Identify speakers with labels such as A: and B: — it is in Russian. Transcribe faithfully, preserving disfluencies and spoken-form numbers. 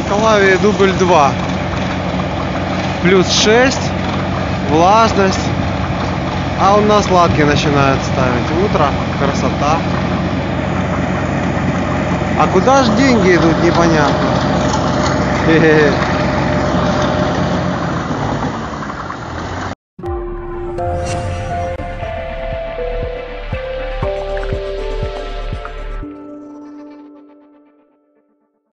A: Клавии дубль два. Плюс шесть. Влажность. А он насладки начинает ставить. Утро. Красота. А куда ж деньги идут, непонятно. Хе-хе.